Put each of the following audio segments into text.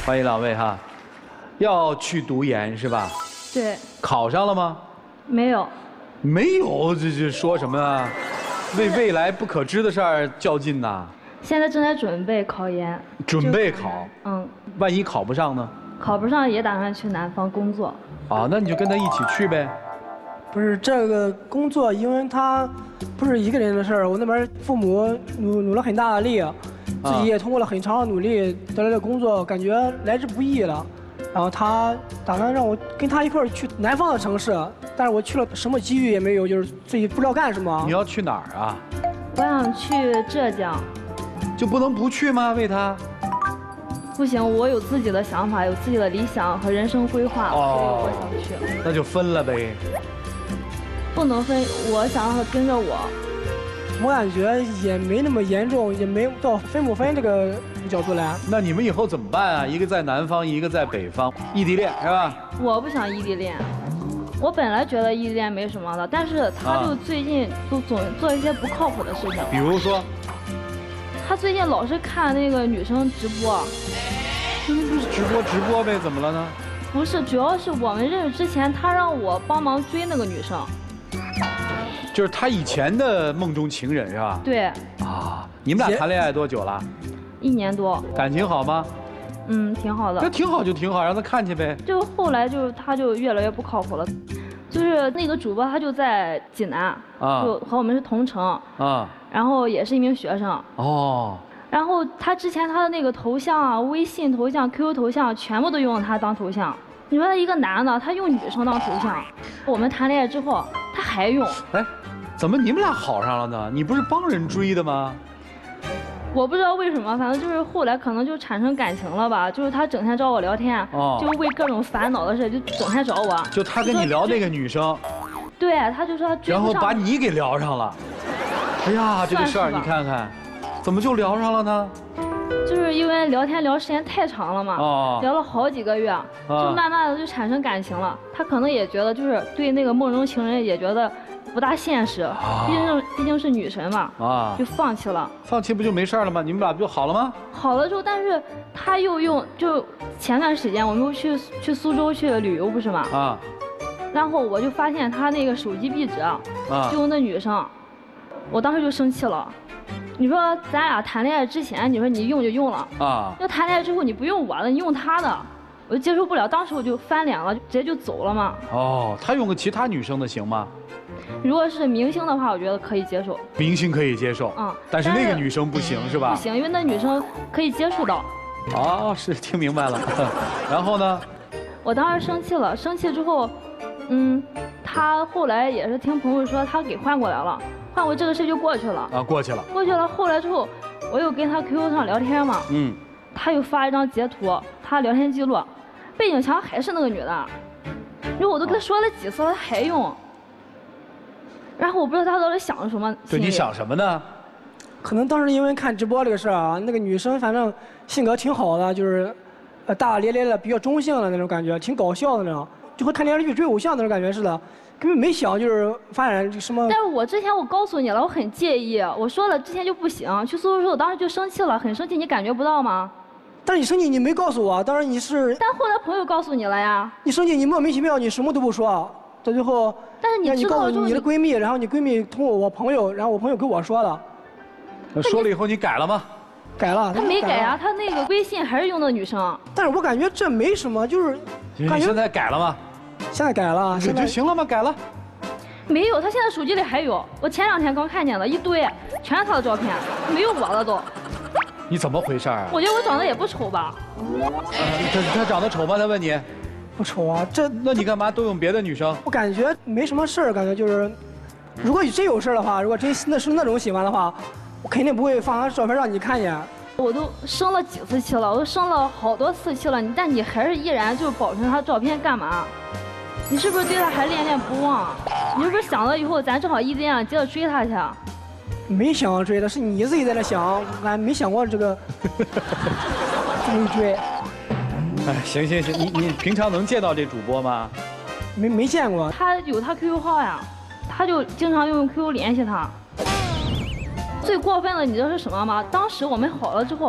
欢迎两位哈，要去读研是吧？ 对， 考上了吗？ 没有。 没有，这说什么啊？为未来不可知的事儿较劲呐。 现在正在准备考研。 准备考？ 嗯。 万一考不上呢？ 考不上也打算去南方工作。 啊，那你就跟他一起去呗。 不是这个工作，因为他不是一个人的事儿，我那边父母努了很大的力，自己也通过了很长的努力得来的工作，感觉来之不易了。然后他打算让我跟他一块儿去南方的城市，但是我去了什么机遇也没有，就是自己不知道干什么。 你要去哪儿啊？ 我想去浙江。 就不能不去吗？为他？ 不行，我有自己的想法，有自己的理想和人生规划，所以我想去。 那就分了呗。 不能分，我想让他跟着我。 我感觉也没那么严重，也没到分不分这个角度来。 那你们以后怎么办啊？一个在南方，一个在北方，异地恋是吧？ 我不想异地恋，我本来觉得异地恋没什么的，但是他就最近都总做一些不靠谱的事情。 比如说？ 他最近老是看那个女生直播。 直播呗，怎么了呢？ 不是，主要是我们认识之前，他让我帮忙追那个女生。 就是他以前的梦中情人是吧？ 对。 啊，你们俩谈恋爱多久了 ？1年多。 感情好吗？ 嗯，挺好的。 那挺好就挺好，让他看去呗。 就后来他就越来越不靠谱了，就是那个主播他就在济南，就和我们是同城啊，然后也是一名学生哦。然后他之前他的那个头像啊，微信头像、QQ 头像全部都用他当头像。你说他一个男的，他用女生当头像，我们谈恋爱之后他还用。 哎，怎么你们俩好上了呢？你不是帮人追的吗？ 我不知道为什么，反正就是后来可能就产生感情了吧。就是他整天找我聊天，就为各种烦恼的事就整天找我。 就他跟你聊那个女生。 对，他就说他追不上。 然后把你给聊上了。哎呀，这个事儿你看看。怎么就聊上了呢？ 就是因为聊天聊时间太长了嘛，聊了好几个月，就慢慢的就产生感情了。他可能也觉得就是对那个梦中情人也觉得不大现实，毕竟是女神嘛，就放弃了。 放弃不就没事了吗？你们俩不就好了吗？ 好了之后，但是他又用，就前段时间我们又去苏州去旅游不是吗？然后我就发现他那个手机壁纸就用那女生，我当时就生气了。你说咱俩谈恋爱之前，你说你用就用了要谈恋爱之后你不用我的，你用他的，我就接受不了。当时我就翻脸了，直接就走了嘛。 他用个其他女生的行吗？ 如果是明星的话，我觉得可以接受。 明星可以接受，但是那个女生不行是吧？ 不行，因为那女生可以接触到。 是听明白了。然后呢？ 我当时生气了，生气之后，他后来也是听朋友说他给换过来了。换过这个事就过去了过去了。 后来之后，我又跟他 QQ 上聊天嘛，他又发一张截图，他聊天记录，背景墙还是那个女的，然后我都跟他说了几次了，他还用。然后我不知道他到底想什么。 对，你想什么呢？ 可能当时因为看直播这个事儿啊，那个女生反正性格挺好的，就是大大咧咧的，比较中性的那种感觉，挺搞笑的那种，就和看电视剧追偶像那种感觉似的。根本没想就是发展什么。 但是我之前我告诉你了，我很介意，我说了之前就不行。去苏州之后，当时就生气了，很生气，你感觉不到吗？ 但是你生气你没告诉我，当时你是。 但后来朋友告诉你了呀。 你生气你莫名其妙，你什么都不说，到最后。 但是你知道告诉你的闺蜜，然后你闺蜜通过我朋友，然后我朋友跟我说了。 说了以后你改了吗？ 改了。 他没改啊，他那个微信还是用的女生。 但是我感觉这没什么，就是。 你现在改了吗？ 现在改了， 现在就行了吗？改了。 没有，他现在手机里还有。我前2天刚看见了一堆，全是他的照片，没有我的都。 你怎么回事啊？ 我觉得我长得也不丑吧。 他长得丑吗？他问你。 不丑啊， 那你干嘛都用别的女生？ 我感觉没什么事儿，感觉就是，如果真有事儿的话，如果真是那种喜欢的话，我肯定不会放他照片让你看见。 我都生了几次气了，我都生了好多次气了，但你还是依然就保存他照片干嘛？你是不是对他还恋恋不忘？你是不是想了以后咱正好异地恋，接着追他去？ 没想要追的，是你自己在那想，俺没想过这个这么追。 哎，行，你平常能见到这主播吗？ 没见过。 他有他 QQ 号呀，他就经常用 QQ 联系他。最过分的你知道是什么吗？当时我们好了之后，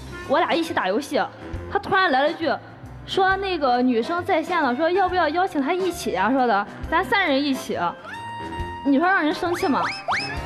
我俩一起打游戏，他突然来了句，说那个女生在线了，说要不要邀请她一起呀？说的咱3人一起，你说让人生气吗？